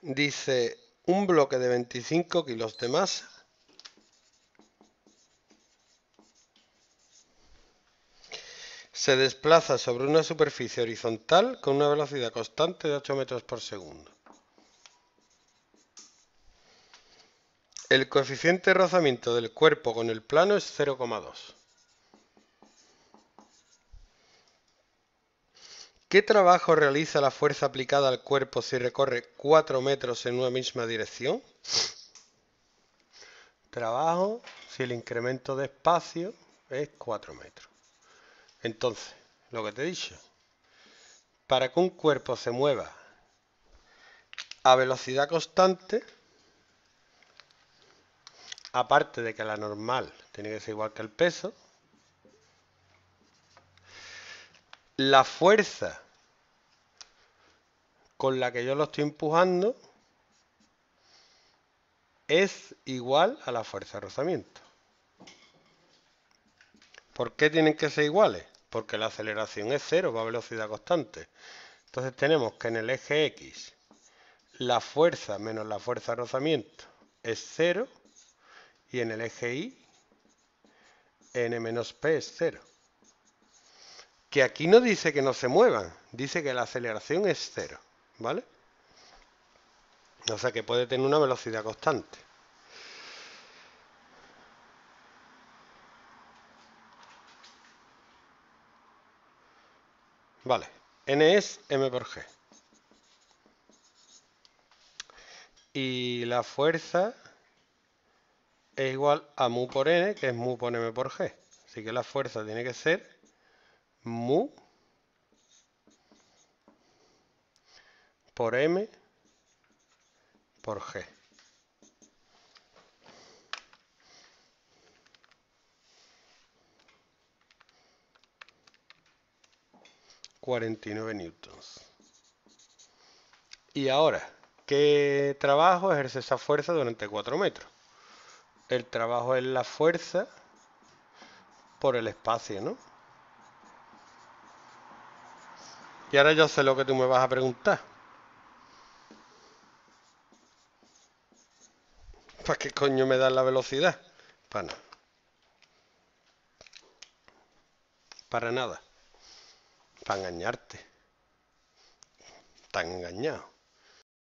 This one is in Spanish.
Dice, un bloque de 25 kilos de masa se desplaza sobre una superficie horizontal con una velocidad constante de 8 metros por segundo. El coeficiente de rozamiento del cuerpo con el plano es 0,2. ¿Qué trabajo realiza la fuerza aplicada al cuerpo si recorre 4 metros en una misma dirección? Trabajo si el incremento de espacio es 4 metros. Entonces, lo que te he dicho, para que un cuerpo se mueva a velocidad constante, aparte de que la normal tiene que ser igual que el peso, la fuerza con la que yo lo estoy empujando es igual a la fuerza de rozamiento. ¿Por qué tienen que ser iguales? Porque la aceleración es cero, va a velocidad constante. Entonces tenemos que en el eje X la fuerza menos la fuerza de rozamiento es cero y en el eje Y n menos p es cero. Que aquí no dice que no se muevan, dice que la aceleración es cero, ¿vale? O sea que puede tener una velocidad constante. Vale, n es m por g. Y la fuerza es igual a mu por n, que es mu por m por g. Así que la fuerza tiene que ser mu por m por g. ...49 newtons. Y ahora, ¿qué trabajo ejerce esa fuerza durante 4 metros? El trabajo es la fuerza por el espacio, ¿no? Y ahora yo sé lo que tú me vas a preguntar. ¿Para qué coño me das la velocidad? Para nada. Para nada. Para engañarte. Tan engañado.